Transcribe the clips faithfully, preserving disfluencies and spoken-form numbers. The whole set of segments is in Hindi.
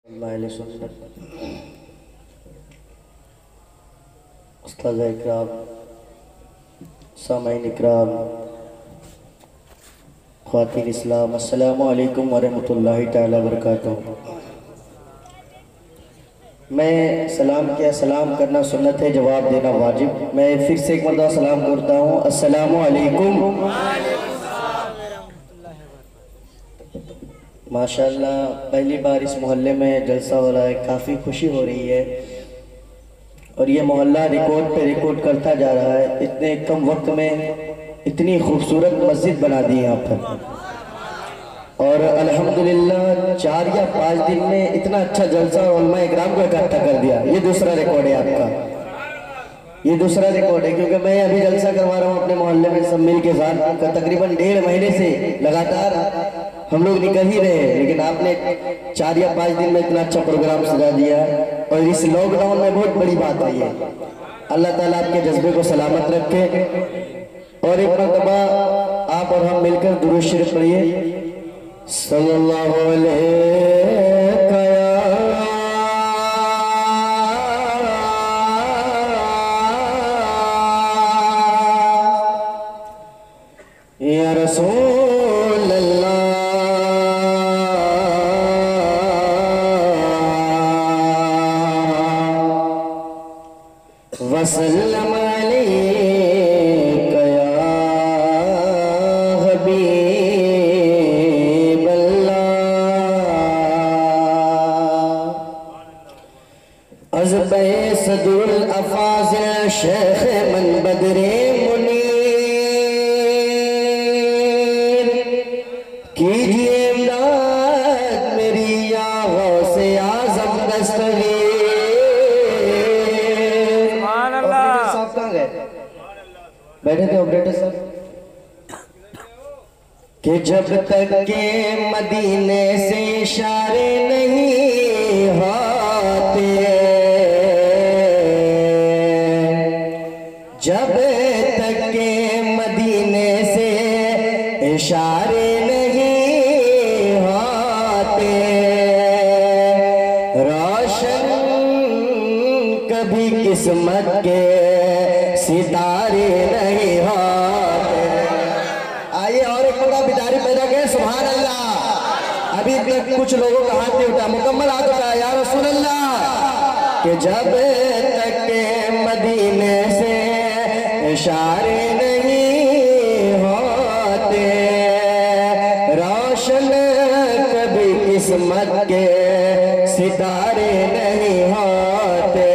उस्ताद इकराम, सामाईन इकराम, ख्वातीन इस्लाम, अस्सलामु अलैकुम वरहमतुल्लाहि तआला बरकातुहू। मैं सलाम किया, सलाम करना सुन्नत है, जवाब देना वाजिब। मैं फिर से एक मरतबा सलाम करता हूँ, अस्सलामु अलैकुम। माशाअल्लाह पहली बार इस मोहल्ले में जलसा हो रहा है, काफ़ी खुशी हो रही है और ये मोहल्ला रिकॉर्ड पे रिकॉर्ड करता जा रहा है। इतने कम वक्त में इतनी खूबसूरत मस्जिद बना दी यहाँ पर और अल्हम्दुलिल्लाह चार या पाँच दिन में इतना अच्छा जलसा और उलमा इकराम को इकट्ठा कर दिया। ये दूसरा रिकॉर्ड है आपका, ये दूसरा रिकॉर्ड है, क्योंकि मैं अभी जलसा करवा रहा हूँ अपने मोहल्ले में सब मिल के साथ। तकरीबन डेढ़ महीने से लगातार हम लोग निकल ही रहे हैं, लेकिन आपने चार या पाँच दिन में इतना अच्छा प्रोग्राम सजा दिया और इस लॉकडाउन में बहुत बड़ी बात है ये। अल्लाह ताला आपके जज्बे को सलामत रखे और एक मरतबा आप और हम मिलकर दुरूद शरीफ पढ़िए, सल्लल्लाहु अलैहि या रसूल अल्लाह वसल्लम अलैका या हबीब अल्लाह। अज़बे सदुल अफाज़िल शेख मन बदरे कीजिए इमदाद मेरी या गौसे आज़म दस्तगीर। सुभान अल्लाह। साहब कहाँ गए? बैठे थे ऑपरेटर साहब। कि जब तक के मदीने से इशारे नहीं होते, जब तक के मदीने से इशारे कभी किस्मत के सितारे नहीं होते। आइए और एक बड़ा बिदारी पैदा करें, सुभान अल्लाह। अभी तक कुछ लोगों का हाथ नहीं उठा, मुकम्मल हाथ उठा या रसूल अल्लाह। कि जब तक के मदीने से इशारे नहीं होते, रोशन कभी किस्मत के सितारे नहीं होते।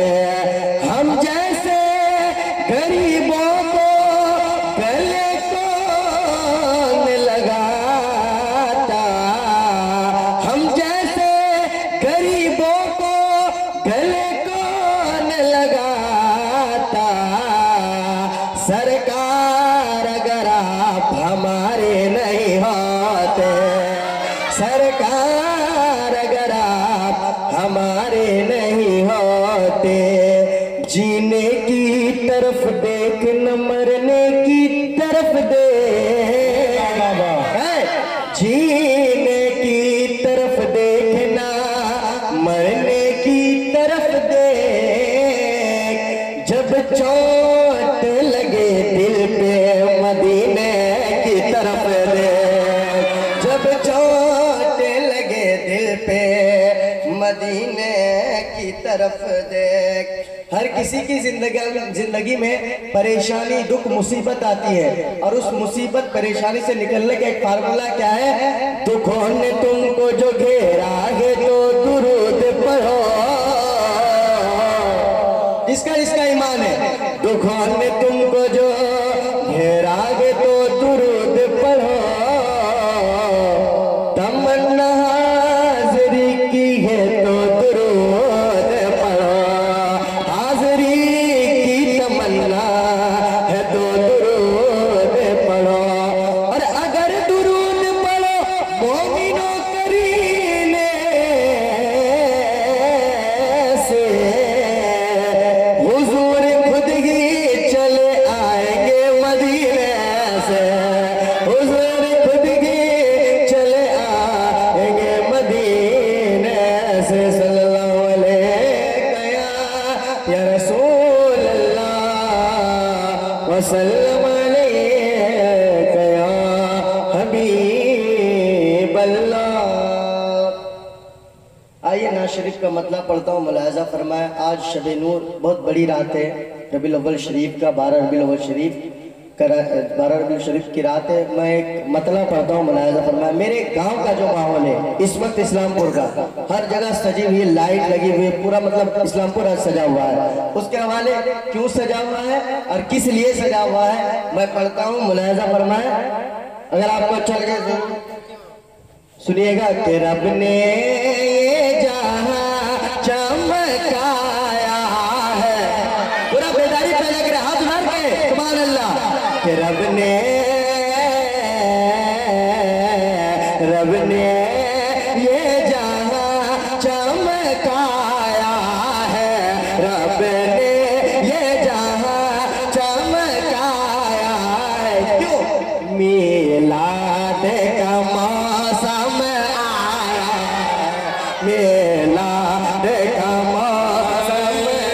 गरीबों को गले कौन लगाता, हम जैसे गरीबों को गले कौन लगाता। सरकार अगर आप हमारे नहीं होते, सरकार अगर आप हमारे नहीं होते, जीने की तरफ देख न मरने की तरफ देख, जीने की तरफ देखना मरने की तरफ देख। जब चोट लगे दिल पे मदीने की तरफ देख, जब चोट लगे दिल पे मदीने की तरफ देख। हर किसी की जिंदगी जिंदगी में परेशानी दुख मुसीबत आती है और उस मुसीबत परेशानी से निकलने का एक फार्मूला क्या है? दुखों ने तुमको जो घेरा है तो दुरूद पढ़ो। इसका इसका ईमान है, दुखों ने तुमको जो घेरा है तो दुरूद पढ़ो। तमन्ना हाज़िरी की है तो दुरूद पढ़ो, है तो दुरूद पढ़ो। और अगर दुरूद पढ़ो मोमिनो करीने से, वसल्लम अलैका या हबीब अल्लाह। आइए नाज़ शरीफ का मतलब पढ़ता हूँ, मुलाहज़ा फरमाए। आज शब नूर बहुत बड़ी रात है, रबीउल अव्वल शरीफ का, बारह रबीउल अव्वल शरीफ का, बारह रबीउल शरीफ की रात है। मैं एक मतलब पढ़ता हूँ, मुलाहज़ा फरमाए। मेरे गांव का जो माहौल है इस वक्त इस्लामपुर का, हर जगह सजी हुई, लाइट लगी हुई, पूरा मतलब इस्लामपुर आज सजा हुआ है। उसके हवाले क्यों सजा हुआ है और किस लिए सजा हुआ है मैं पढ़ता हूँ, मुलाहज़ा फरमाए। अगर आपको अच्छा लगे जरूर सुनिएगा। कि रब ने ये जहां चमकाया है, पूरा बेदारी पैदा करे, हाथ मार के सुभान अल्लाह। कि रब ने रब ने ये जहां चमकाया है, रब ने ये जहां चमकाया है। क्यों? मीलाद का मौसम आया, मीलाद का मौसम।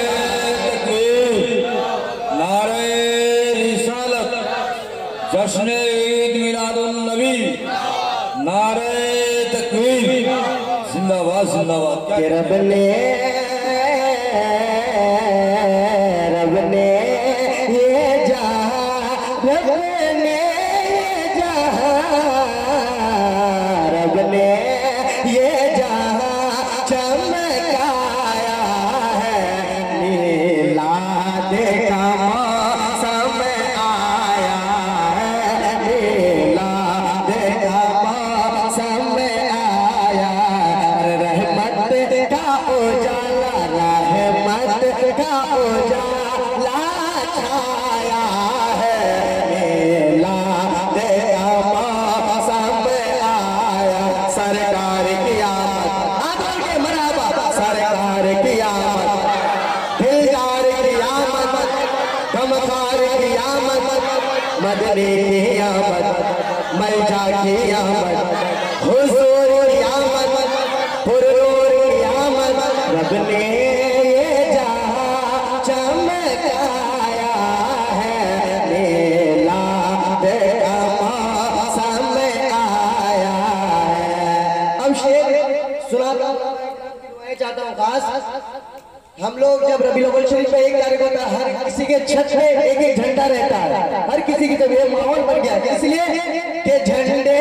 नारे रिसालत, जश्न ईद मिलादुन नबी, नारे तकबीर, जिंदाबाद जिंदाबाद। कि रब ने रब ने ये जहां, रब ने ये जहां, रब ने ये जहां चमकाया है। मीलाद का मौसम आया है, मीलाद का मौसम आया। रहमत का उजाला, रहमत का उजाला छाया है। मीलाद का मौसम आया। सरकार की आमद, आदर के मरहबा, सरकार की आमद, दिलदार की आमद, गमखार की आमद, मदनी की आमद, मलजा की आमद, हुजूर की आमद, पुरूर की आमद। रब ने ये जहां चमकाया है, मीलाद का मौसम आया है। अब शेर सुनाता हूँ, चाहता हूँ खास। हम लोग जब रबीउल अव्वल शरीफ में एक तारीख होता है, हर किसी के छत पे एक एक झंडा रहता है, हर किसी की। जब ये माहौल बन गया, इसलिए कि झंडे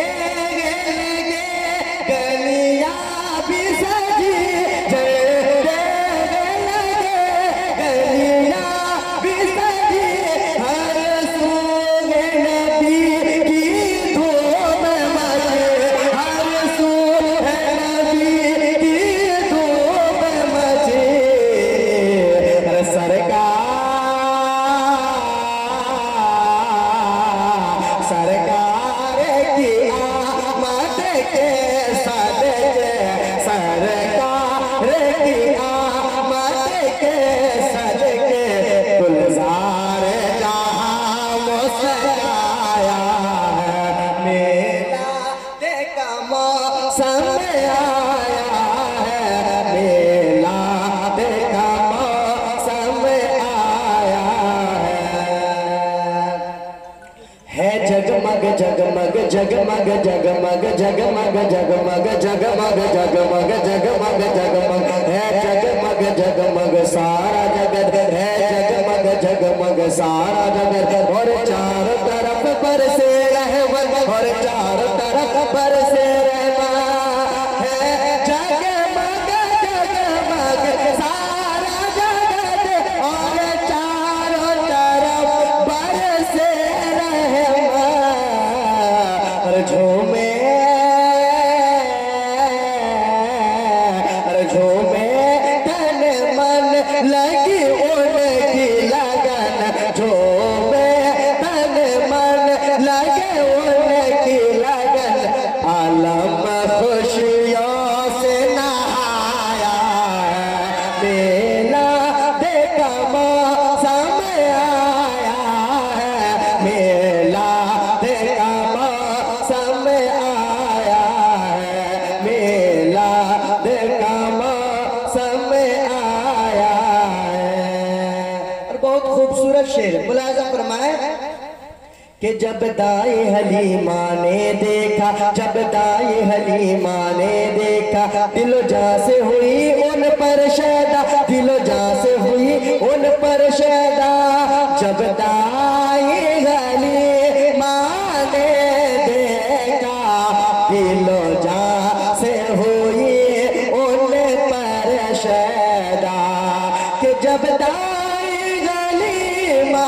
गलियां भी सजी, झंडे गलियां भी सजी, हर सूगे नबी की धूम मची, हर सूगे नबी की धूम मची। सरकार सरकार की आमद के सदके, सरकार की आमद के सदके, गुलजार जहां मुस्कुराया है। मीलाद का मौसम आया है, मीलाद का मौसम आया है। है जगमग जगमग जगमग जगमग जगमग जगमग जगमग जगमग जगमग जगमग, है जगमग जगमग सारा जगत, है जगमग जगमग सारा जगत। और चारों तरफ बरसे रहमत, और चारों तरफ बरसे रहमत, है जगमग जगमग सारा जगत, और चारों तरफ बरसे रहमत। और झूमे, और झूमे कि जब दाई हलीमा ने देखा, जब दाई हलीमा ने देखा, दिलो जा से हुई उन पर शैदा, दिलो जा से हुई उन पर शैदा। जब दाई हलीमा ने देखा, दिलो जा से हुई उन पर शैदा। कि जब दाई हलीमा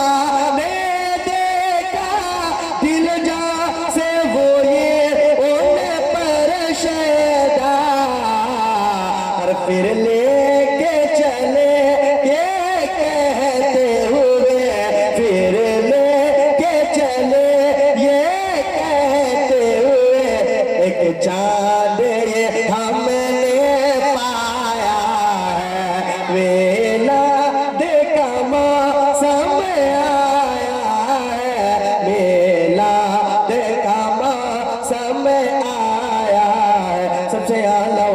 फिर लेके चले ये कहते हुए, फिर लेके चले ये कहते हुए, एक चांद ये हमने पाया है, वेला देखा मौसम आया है, मेला देखा मौसम आया है। सबसे आला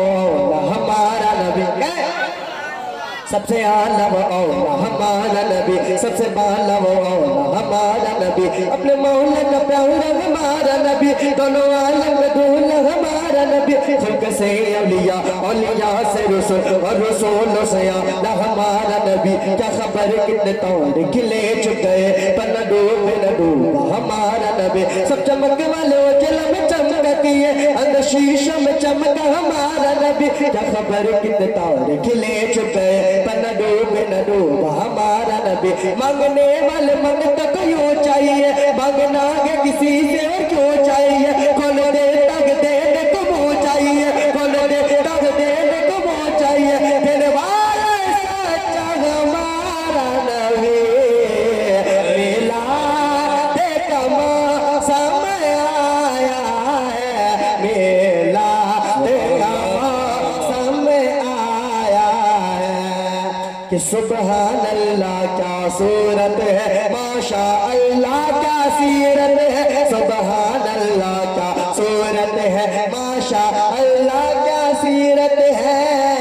सबसे आला वो औला हमारा नबी, सबसे बाला वो औला हमारा नबी, अपने मौला का प्यारा हमारा नबी, दोनों आलम में दूल्हा हमारा नबी। खुल्क से औलिया, औलिया से रसूल और रसूलों से आला हमारा नबी। क्या खबर कितने तौर खिले चुके, पर न डूबे न डूबा हमारा नबी। सब चमक वाले उजला में चमकती है, अंदर शीशा में चमका हमारा नबी। क्या खबर कितने तौर खिले चुके, पर न डूबे न डूबा हमारा नबी। मांगने वाले मांगता क्यों चाहिए, मांगना आगे किसी से और क्यों चाहिए। कौन दे तक देने को वो चाहिए, कौन दे तक देने को वो चाहिए। देने वाला सच्चा हमारा नबी, मिला देखा मौसम आया है, मिला देखा मौसम आया है। कि सुबहान अल्लाह क्या सूरत है, माशा अल्लाह क्या सीरत है, सुबहान अल्लाह क्या सूरत है, माशा अल्लाह क्या सीरत है।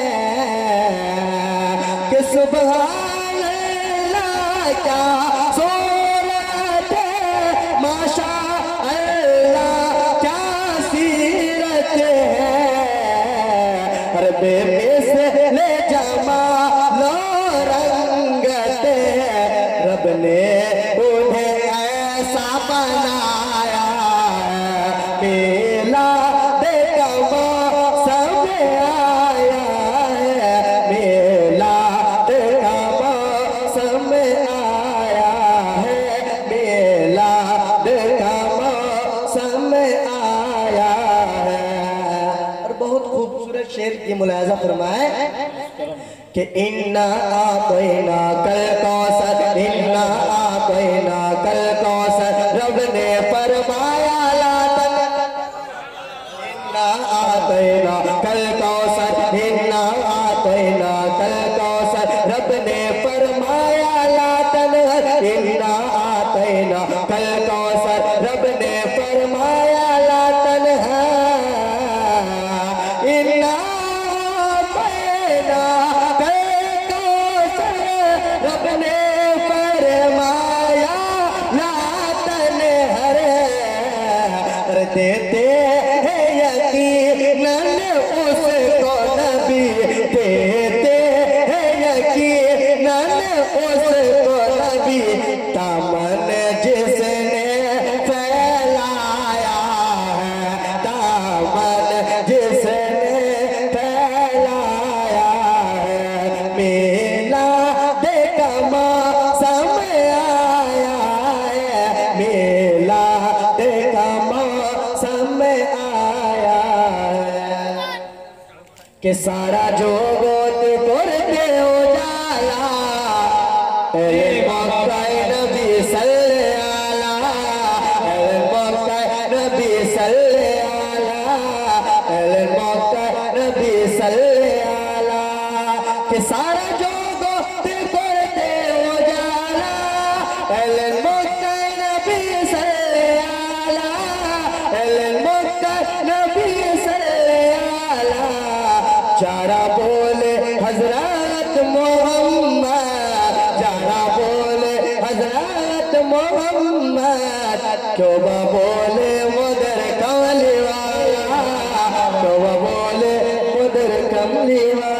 कि सुबहान अल्लाह क्या सूरत है, माशा अल्लाह क्या सीरत है। अरे बेबे से ले जमा लो रंगते, रब ने उन्हें ऐसा बनाया है, मेला देखा मौसम आया है, मेला देखा मौसम आया है, मेला देखा मौसम आया है। और बहुत खूबसूरत शेर की मुलाजा फरमाए कि इन्ना आतैना कल कौसर, इन्ना आतैना कल कौसर, रब ने फरमाया ला तक। इन्ना आतैना कल कौसर, इन्ना आतैना कल कौसर, रब ने फरमाया ला तनहर। इन्ना आतैना कल कौसर, रब ने फरमाया ला तनहर। इन्ना रब ने फरमाया ला तनहर, देते हैं यकीनन उसको नबी, देते हैं यकीनन उसको नबी। दामन जिसने फैलाया है, दामन जिसने फैलाया है, मेला देखा मौसम आया है, मेला देखा मौसम आया है। कि सारा जो गोत करते उजाला, मौका नबी सल्ले आला, मौका नबी सल्ले आला, मौका नबी सल्ले आला। कि सारा जो गोत करते उजाला, मौका नबी सल्ले आला, मौका नबी सल्ले आला। जारा बोले हजरत मोहम्मद, जारा बोले हजरत मोहम्मद क्यों बोले मुदर कमली वाला, क्यों बोले मुदर कमली वाला।